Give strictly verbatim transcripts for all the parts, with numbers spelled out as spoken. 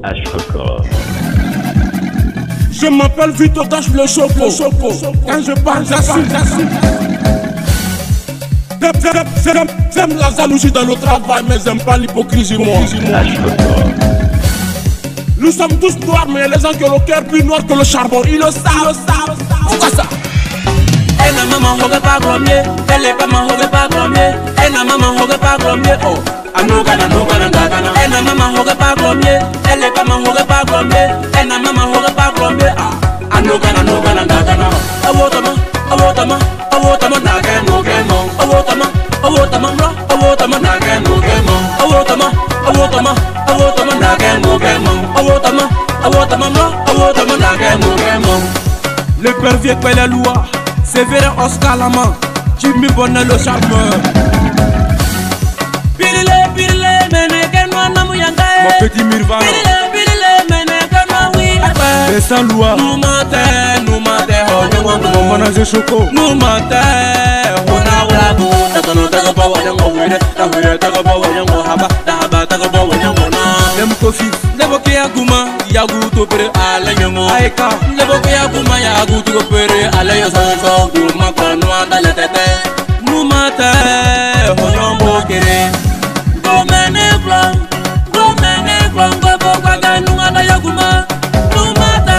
H Record. Je m'appelle Vito Cash le Choco. Quand je parle, j'assume, j'assume. J'aime la jalousie dans le travail, mais j'aime pas l'hypocrisie, moi. H Record. Nous sommes tous noirs, mais les gens qui ont le cœur plus noir que le charbon, ils le savent, le savent. Pourquoi ça? Elle n'a maman hoge pas grommier, elle est pas maman hoge pas grommier, elle n'a maman hoge pas grommier, oh. Anogana nogana gana, elle n'a maman hoge pas grommier, elle est pas maman hoge pas grommier, elle n'a maman hoge pas grommier, ah. Anogana nogana gana, awotama, awotama, awotama nage nogemo, awotama, awotama bro, awotama nage nogemo, awotama, awotama, awotama nage nogemo, awotama, awotama bro, awotama nage nogemo. Le père vieux paie la loi. Sévère Oscar Lama, Jimmy Bonnet le charmeur. Pirile, pirile, mene que no anamu yangae. Mon petit Mirvana. Pirile, pirile, mene que no oui. Et sans loi. Nous mate, nous mate, oh nous mate. Mon manager Choco. Nous mate, oh na wulabu. Taka no taka bawa yango wile, taka wile taka bawa yango haba, haba taka bawa yango na. Dem kofi. Lebo ke aguma, yagu to pere ala yango. Aika. Lebo ke aguma, yagu to pere ala yango. Guma kono anda le tete. Nous mate, oh yombo kere. Go mene blanc, go mene blanc, go bo gaga nous anda yaguma. Nous mate,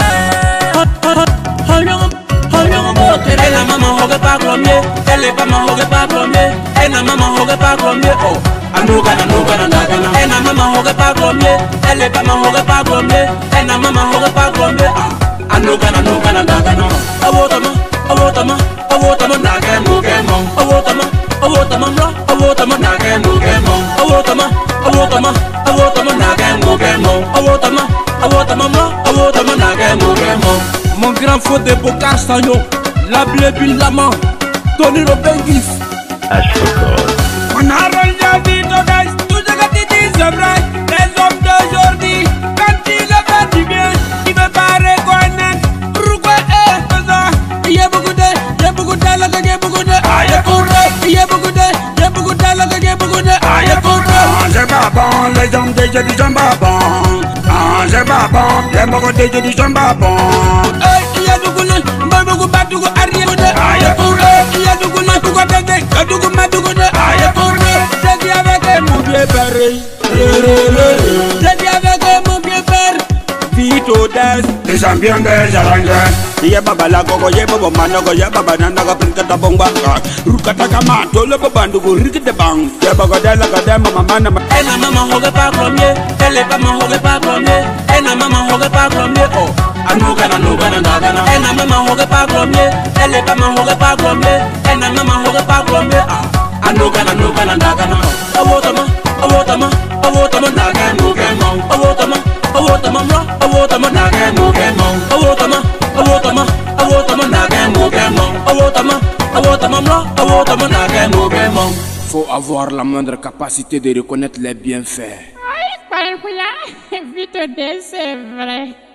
oh yombo, oh yombo kere. Elle a maman hoge pas grommier, elle est pas maman hoge pas grommier, elle a maman hoge pas grommier, oh. Anogana nogana gana, elle a maman hoge pas grommier, elle est pas maman hoge pas grommier, elle a maman hoge pas grommier, ah. Anogana nogana gana, awotama, awotama, awotama nage nogemo, awotama, awotama bro, awotama nage nogemo, awotama, awotama, awotama nage nogemo, awotama, awotama bro, awotama nage nogemo. Mon grand frère de Bokar Sanyo, la blébule Lama, Tony Robengis. H Record. On a relevé Vito Cash, tout ce que tu dis c'est vrai. Les hommes d'aujourd'hui, quand ils le font du bien, ils ne veulent pas reconnaître. Pourquoi est-ce ça? Il y a beaucoup de, il y a beaucoup de, il y a beaucoup de, il y a beaucoup de, il y a beaucoup de, il y a beaucoup de, il y a beaucoup de, il y a beaucoup de. C'est pas bon, les hommes déjà disent sont pas bons. Ah, c'est pas bon, les morts déjà disent sont pas bons. Il y a beaucoup de, il y a beaucoup de, il y a beaucoup de, il y a beaucoup de, il y a beaucoup de, il y a beaucoup de, il y a beaucoup de, il y a beaucoup de. C'est qui avec mon pied pareil. C'est qui avec mon pied pareil. Vito Cash. Les champions des arranges. Iya baba la gogo ye baba manogo ya baba nana ga pinka ta bomba. Rukata kama to le baba ndugo rikide bang. Ya baba da la ga da mama mana. Elle a maman hoge pas grommier, elle est pas maman hoge pas grommier, elle a maman hoge pas grommier, oh. Anogana nogana gana, elle a maman hoge pas grommier, elle est pas maman hoge pas grommier, elle a maman hoge pas grommier, ah. Anogana nogana gana, awotama, awotama, awotama nage nogemo, awotama, awotama bro, awotama nage nogemo, awotama, awotama, awotama nage nogemo, awotama, awotama bro, awotama nage nogemo. Faut avoir la moindre capacité de reconnaître les bienfaits. Vite, c'est vrai.